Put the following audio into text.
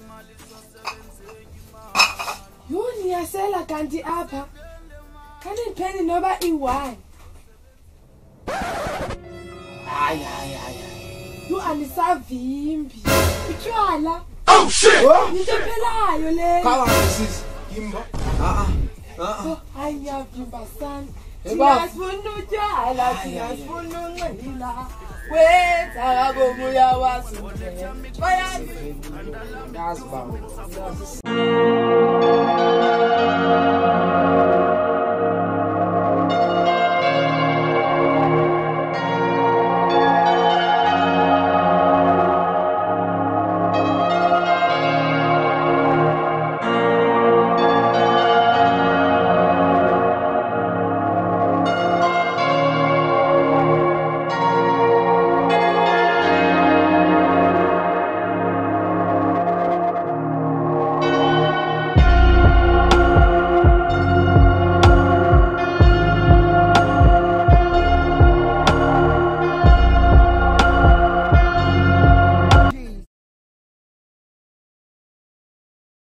Yuni yasela kanti apha. Kani pheni noba i1. Ay. You anisavimbi. Utshwala. Oh shit! Into phelayo le. Khala sis. Yimba. Hayi ngiyavimba sana. Siyafuna utshwala, siyafuna unxila. Wenza bomuya wasindele. Bayazi. Yazi ba.